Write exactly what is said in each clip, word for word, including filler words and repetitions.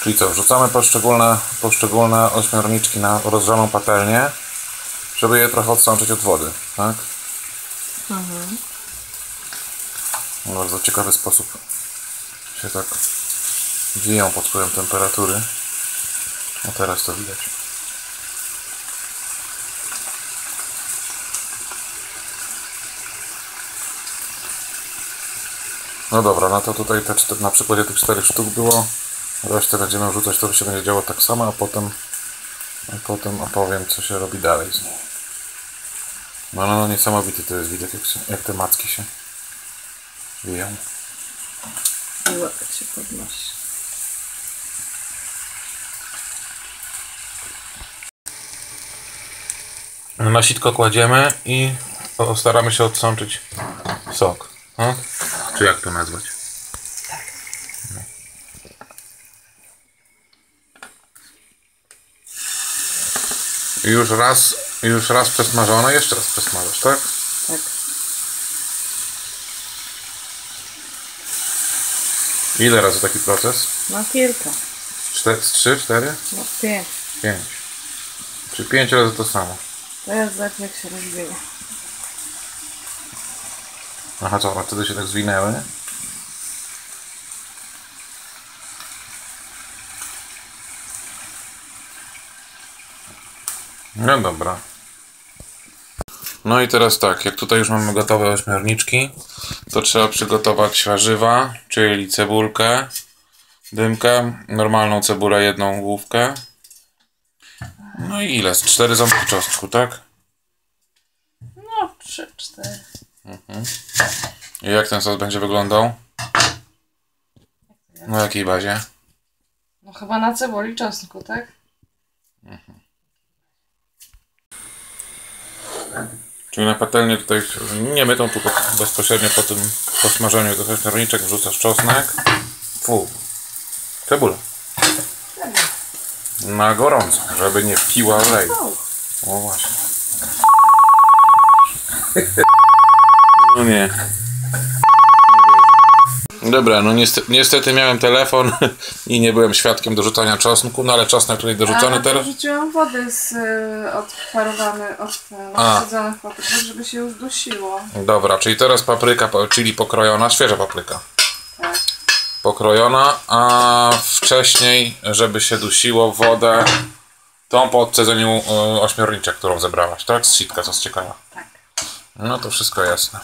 Czyli co, wrzucamy poszczególne, poszczególne ośmiorniczki na rozgrzaną patelnię, żeby je trochę odsączyć od wody, tak? Mhm. W bardzo ciekawy sposób się tak wiją pod wpływem temperatury. A teraz to widać. No dobra, no to tutaj te cztery, na przykładzie tych czterech sztuk było. Resztę będziemy wrzucać, to się będzie działo tak samo, a potem a potem opowiem, co się robi dalej z nim. No, no, no niesamowity to jest widok, jak, się, jak te macki się wiją. I łapek się podnosi. Na sitko kładziemy i staramy się odsączyć sok. Tak? Czy jak to nazwać? Tak. No. Już raz, już raz przesmażone, jeszcze raz przesmażasz, tak? Tak. Ile razy taki proces? No kilka. Cztery, trzy, cztery? No pięć. Pięć. Czy pięć razy to samo? Teraz zobacz, jak się rozwija. Aha, co, a wtedy się tak zwinęły? No dobra. No i teraz tak, jak tutaj już mamy gotowe ośmiorniczki, to trzeba przygotować warzywa, czyli cebulkę, dymkę, normalną cebulę, jedną główkę. No i ile? Z cztery ząbki czosnku, tak? No, trzy, cztery. Mhm. I jak ten sos będzie wyglądał? Na jakiej bazie? No chyba na cebuli czosnku, tak? Mhm. Czyli na patelnię tutaj nie mytą, tylko bezpośrednio po tym po smażeniu tych ośmiorniczek wrzucasz czosnek. Fu. Cebulę. Na gorąco, żeby nie piła olej. O właśnie. No nie. Dobra, no niestety, niestety miałem telefon i nie byłem świadkiem dorzucania czosnku, no ale czosnek tutaj dorzucony teraz. Dorzuciłam wody z y, odparowany, odchodzonych papryk, żeby się już dusiło. Dobra, czyli teraz papryka, czyli pokrojona, świeża papryka. Tak. Pokrojona, a wcześniej, żeby się dusiło, wodę tą po odcedzeniu y, ośmiorniczek, którą zebrałaś, tak? Z sitka, co z ciekawa. Tak. No to wszystko jasne.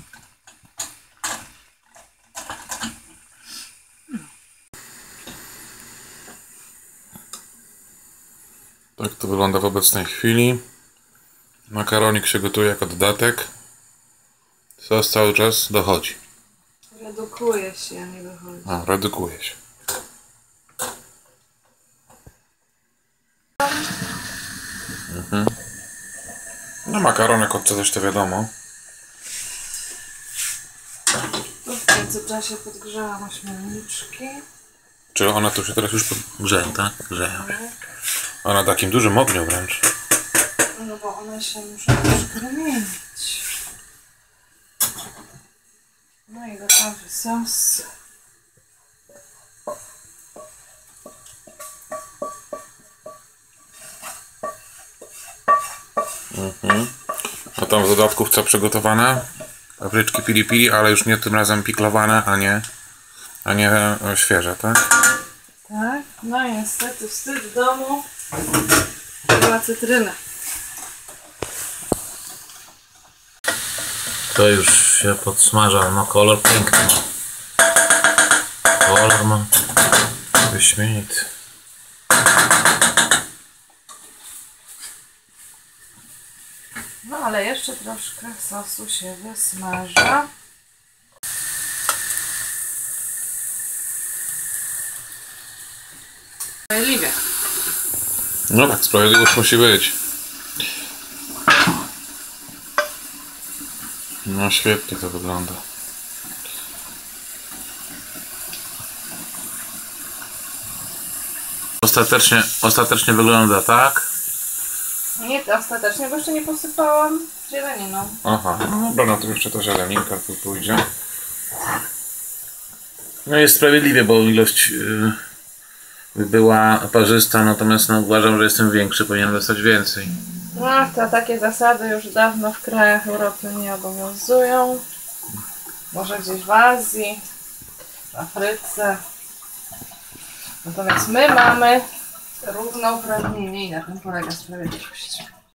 Tak to wygląda w obecnej chwili. Makaronik się gotuje jako dodatek. Sos cały czas dochodzi. Redukuje się, a nie dochodzi. A, redukuje się. Mhm. No makaronek odcedzać to wiadomo. Tu w międzyczasie podgrzałam ośmiorniczki. Czy one tu się teraz już grzeją, tak? Grzeją. A na takim dużym ogniu wręcz. No bo one się muszą troszkę rumienić. No i gotowy sos. Mhm. A tam w dodatku co przygotowane? Papryczki piri piri, ale już nie tym razem piklowane, a nie, a nie świeże, tak? Tak, no i niestety wstyd w domu. Była cytryna. To już się podsmaża, no kolor piękny. Kolor ma wyśmienity. No ale jeszcze troszkę sosu się wysmaża. Sprawiedliwie. No tak, sprawiedliwość musi być. No świetnie to wygląda. Ostatecznie, ostatecznie wygląda tak. Nie, ostatecznie, bo jeszcze nie posypałam zieleniną. Aha, no dobra, no to jeszcze ta zieleninka tu pójdzie. No jest sprawiedliwie, bo ilość yy, by była parzysta, natomiast no, uważam, że jestem większy, powinienem dostać więcej. No, to takie zasady już dawno w krajach Europy nie obowiązują. Może gdzieś w Azji, w Afryce. Natomiast my mamy równouprawnienie i na tym polega sprawiedliwość.